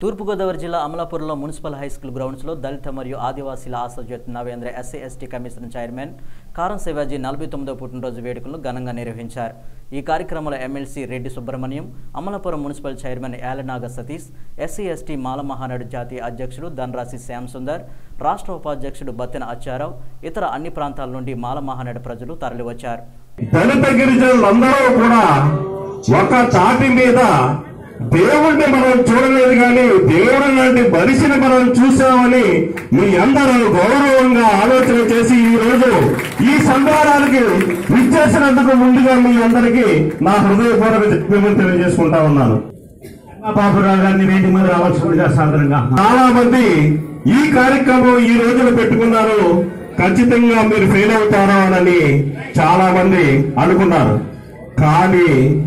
తూర్పుగోదావరి జిల్లా అమలాపురంలో municipal high school గ్రౌండ్స్లో దళిత మరియు ఆదివాసీల ఆశాజ్యోతి నవేంద్ర SC ST commission chairman Karam Shivaji 49వ పుట్టినరోజు వేడుకలను ఘనంగా నిర్వహించారు. ఈ కార్యక్రమంలో MLC Reddy Subrahmanyam, Amalapuram municipal chairman Yalanaga Satish, SC ST Mala Mahanadu జాతీయ అధ్యక్షుడు ధనరాశి శ్యామ్ సుందర్, రాష్ట్ర ఉపాధ్యక్షుడు బత్తెన అచ్చారావు, ఇతర అన్ని ప్రాంతాల నుండి మాల మహానాడు ప్రజలు తరలివచ్చారు. దళిత గిరిజనులందరూ కూడా ఒక తాటి మీద దేవుణ్ణి మనం చూడలేదు కానీ దేవుడు లాంటి మనిషిని మనం చూసామని మీ అందరూ గౌరవంగా ఆలోచన చేసి ఈ రోజు ఈ సంబరానికి విచ్చేసినందుకు ముందుగా మీ అందరికీ నా హృదయపూర్వక తెలియజేసుకుంటా ఉన్నాను. బాబురావు గారిని వేదిక మీద రావాల్సిందిగా సాధారణంగా చాలా మంది ఈ కార్యక్రమం ఈ రోజున పెట్టుకున్నారు, ఖచ్చితంగా మీరు ఫెయిల్ అవుతారా అని చాలా మంది అనుకున్నారు. కానీ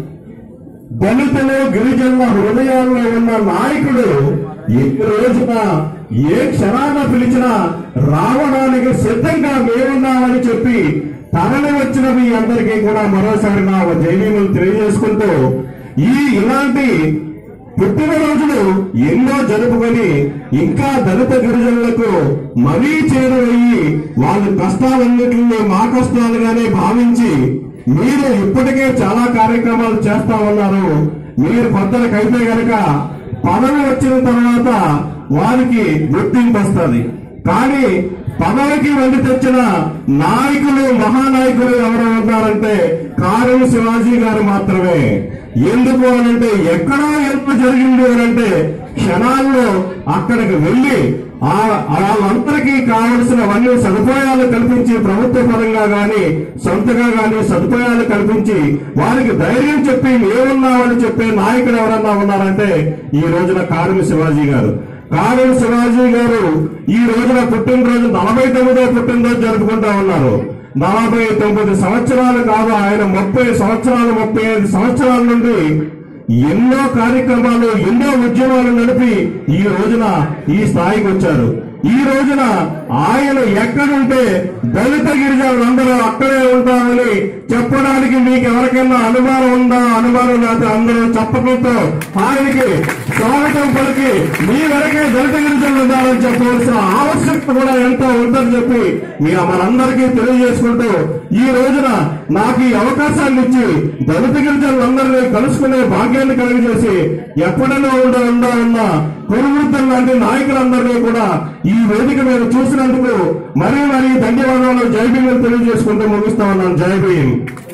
దళితులు గిరిజనుల హృదయాల్లో ఉన్న నాయకుడు ఈ రోజున ఏ క్షణాన పిలిచినా రావడానికి సిద్ధంగా మేమున్నామని చెప్పి తరలి వచ్చిన మీ అందరికీ కూడా మరోసారి నా జైవీములు తెలియజేసుకుంటూ ఇలాంటి పుట్టినరోజులు ఎన్నో జరుపుకొని ఇంకా దళిత గిరిజనులకు మరీ చేరువయ్యి వాళ్ళ కష్టాలన్నింటినీ మా కష్టాలుగానే భావించి మీరు ఇప్పటికే చాలా కార్యక్రమాలు చేస్తా ఉన్నారు. మీరు పెద్దలకైతే గనక పదవి వచ్చిన తర్వాత వారికి గుర్తింపు వస్తుంది. కానీ పదవికి వెండి తెచ్చిన నాయకులు మహానాయకులు ఎవరు ఉన్నారంటే కారం శివాజీ గారు మాత్రమే. ఎందుకు అనంటే ఎక్కడో ఎంత జరిగింది అనంటే క్షణాల్లో అక్కడికి వెళ్లి వాళ్ళందరికీ కావలసినవన్నీ సదుపాయాలు కల్పించి ప్రభుత్వ పరంగా గాని సొంతగా గాని సదుపాయాలు కల్పించి వారికి ధైర్యం చెప్పి ఏమున్నామని చెప్పే నాయకుడు ఎవరన్నా ఉన్నారంటే ఈ రోజున కారం శివాజీ గారు. కారం శివాజీ గారు ఈ రోజున పుట్టినరోజు 49వ పుట్టినరోజు జరుపుకుంటా ఉన్నారు. 49 సంవత్సరాలు కాదు, ఆయన 30 సంవత్సరాలు 35 సంవత్సరాల నుండి ఎన్నో కార్యక్రమాలు ఎన్నో ఉద్యమాలు నడిపి ఈ రోజున ఈ స్థాయికి వచ్చారు. ఈ రోజున ఆయన ఎక్కడుంటే దళిత గిరిజనులందరూ అక్కడే ఉంటారని చెప్పడానికి మీకు ఎవరికైనా అనుమానం ఉందా? అనుమానం లేకపోతే అందరూ చెప్పడంతో ఆయనకి స్వాగతం పలికి మీ వరకే దళిత గిరిజనులు ఉండాలని చెప్పవలసిన ఆవశ్యకత కూడా ఎంతో ఉందని చెప్పి మనందరికీ తెలియజేసుకుంటూ ఈ రోజున నాకు ఈ అవకాశాన్ని ఇచ్చి దళిత గిరిజనులందరినీ కలుసుకునే భాగ్యాన్ని కలిగజేసి ఎప్పుడైనా ఉన్న కురువృత్తులు లాంటి నాయకులందరినీ కూడా ఈ వేదిక మీద చూసినందుకు మరీ ధన్యవాదాలు, జై భీమ్ తెలియజేసుకుంటూ ముగిస్తా ఉన్నాను. జై భీమ్.